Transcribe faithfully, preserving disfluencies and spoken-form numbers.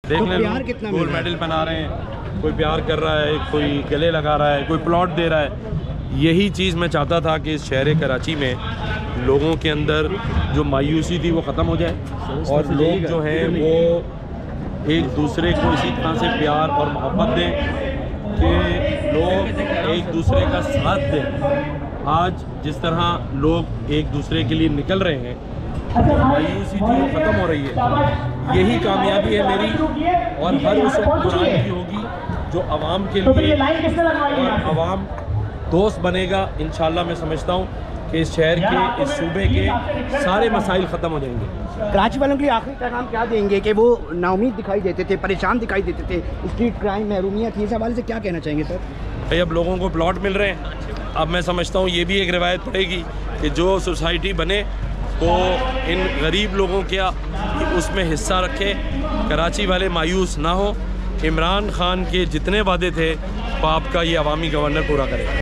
देख तो लें, प्यार कितना गोल्ड मेडल पहना रहे हैं, कोई प्यार कर रहा है, कोई गले लगा रहा है, कोई प्लॉट दे रहा है। यही चीज़ मैं चाहता था कि इस शहर कराची में लोगों के अंदर जो मायूसी थी वो ख़त्म हो जाए और लोग जो हैं वो एक दूसरे को इसी तरह से प्यार और मोहब्बत दें कि लोग एक दूसरे का साथ दें। आज जिस तरह लोग एक दूसरे के लिए निकल रहे हैं, मायूसी थी वो ख़त्म हो रही है। यही कामयाबी है मेरी और हर उस कुरान की होगी जो आवाम के लिए और आवाम दोस्त बनेगा। इंशाल्लाह मैं समझता हूँ कि इस शहर के, इस सूबे के सारे मसाइल ख़त्म हो जाएंगे। कराची वालों के लिए आखिरी पैगाम क्या देंगे कि वो नाउमीद दिखाई देते थे, परेशान दिखाई देते थे, स्ट्रीट क्राइम, महरूमियत, इस हवाले से क्या कहना चाहेंगे सर? भाई अब लोगों को प्लॉट मिल रहे हैं। अब मैं समझता हूँ ये भी एक रिवायत पड़ेगी कि जो सोसाइटी बने वो इन गरीब लोगों का उसमें हिस्सा रखे, कराची वाले मायूस ना हो। इमरान खान के जितने वादे थे वो आपका ये अवामी गवर्नर पूरा करेगा।